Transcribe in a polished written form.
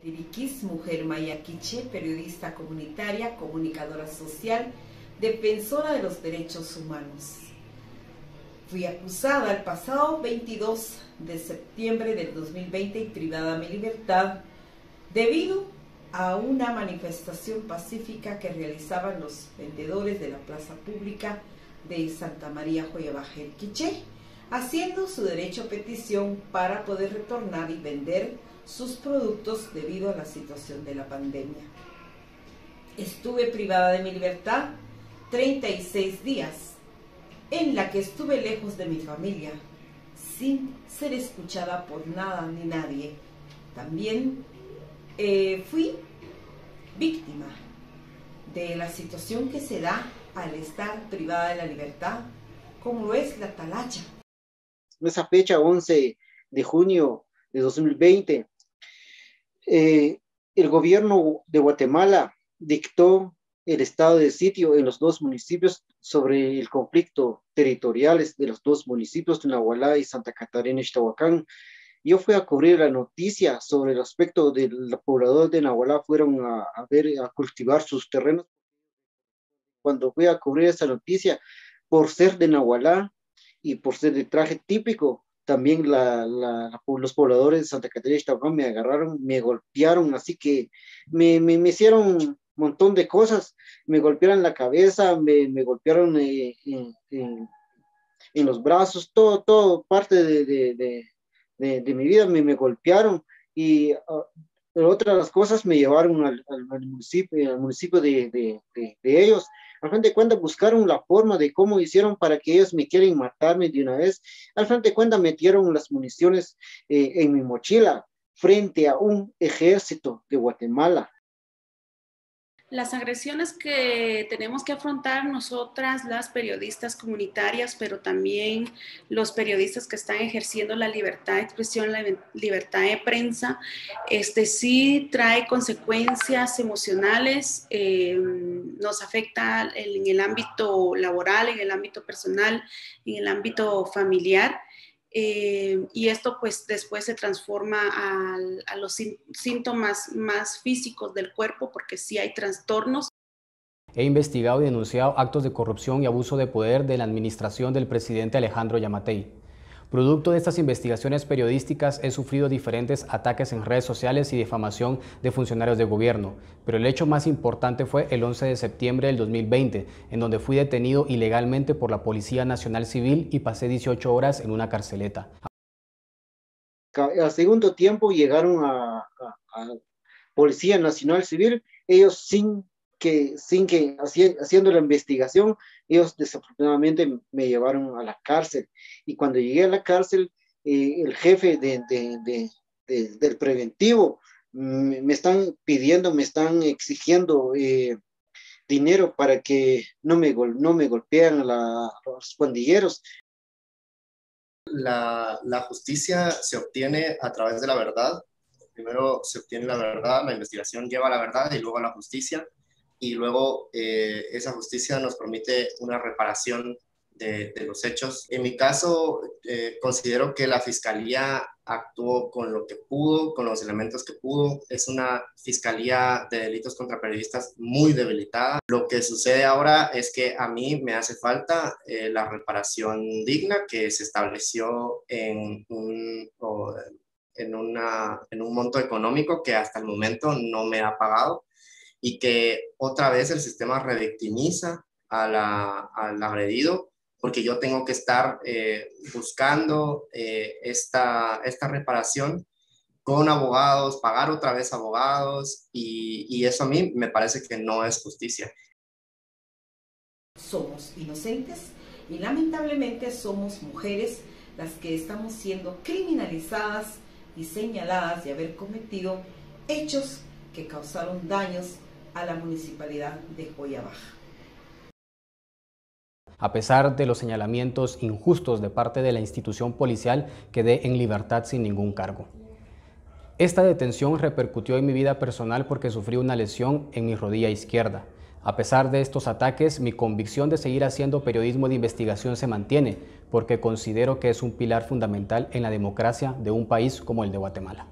Tiriquís, mujer maya quiché, periodista comunitaria, comunicadora social, defensora de los derechos humanos. Fui acusada el pasado 22 de septiembre del 2020 y privada de mi libertad debido a una manifestación pacífica que realizaban los vendedores de la plaza pública de Santa María Joyabajel Quiché, haciendo su derecho a petición para poder retornar y vender sus productos debido a la situación de la pandemia. Estuve privada de mi libertad 36 días, en la que estuve lejos de mi familia, sin ser escuchada por nada ni nadie. También fui víctima de la situación que se da al estar privada de la libertad, como lo es la talacha. En esa fecha, 11 de junio de 2020, el gobierno de Guatemala dictó el estado de sitio en los dos municipios sobre el conflicto territoriales de los dos municipios de Nahualá y Santa Catarina Ixtahuacán. Yo fui a cubrir la noticia sobre el aspecto de los pobladores de Nahualá fueron a cultivar sus terrenos. Cuando fui a cubrir esa noticia, por ser de Nahualá y por ser de traje típico, también los pobladores de Santa Catarina Ixtahuacán me agarraron, me golpearon, así que me hicieron un montón de cosas, me golpearon la cabeza, me golpearon en los brazos, todo parte de mi vida me golpearon y otras las cosas me llevaron al municipio de ellos. Al fin de cuentas buscaron la forma de cómo hicieron para que ellos me quieren matarme de una vez. Al fin de cuentas metieron las municiones en mi mochila frente a un ejército de Guatemala. Las agresiones que tenemos que afrontar nosotras, las periodistas comunitarias, pero también los periodistas que están ejerciendo la libertad de expresión, la libertad de prensa, sí trae consecuencias emocionales, nos afecta en el ámbito laboral, en el ámbito personal, en el ámbito familiar. Y esto pues después se transforma a los síntomas más físicos del cuerpo, porque sí hay trastornos. He investigado y denunciado actos de corrupción y abuso de poder de la administración del presidente Alejandro Yamatei. Producto de estas investigaciones periodísticas he sufrido diferentes ataques en redes sociales y difamación de funcionarios de gobierno, pero el hecho más importante fue el 11 de septiembre del 2020, en donde fui detenido ilegalmente por la Policía Nacional Civil y pasé 18 horas en una carceleta. Al segundo tiempo llegaron a Policía Nacional Civil, ellos haciendo la investigación, ellos desafortunadamente me llevaron a la cárcel. Y cuando llegué a la cárcel, el jefe del preventivo me están pidiendo, me están exigiendo dinero para que no me golpeen los pandilleros. La justicia se obtiene a través de la verdad. Primero se obtiene la verdad, la investigación lleva a la verdad y luego a la justicia. Y luego esa justicia nos permite una reparación de los hechos. En mi caso, considero que la Fiscalía actuó con lo que pudo, con los elementos que pudo. Es una Fiscalía de Delitos contra Periodistas muy debilitada. Lo que sucede ahora es que a mí me hace falta la reparación digna que se estableció en un monto económico que hasta el momento no me ha pagado, y que otra vez el sistema revictimiza al agredido, porque yo tengo que estar buscando esta reparación con abogados, pagar otra vez abogados, y eso a mí me parece que no es justicia. Somos inocentes y lamentablemente somos mujeres las que estamos siendo criminalizadas y señaladas de haber cometido hechos que causaron daños a la municipalidad de Joya Baja. A pesar de los señalamientos injustos de parte de la institución policial, quedé en libertad sin ningún cargo. Esta detención repercutió en mi vida personal porque sufrí una lesión en mi rodilla izquierda. A pesar de estos ataques, mi convicción de seguir haciendo periodismo de investigación se mantiene, porque considero que es un pilar fundamental en la democracia de un país como el de Guatemala.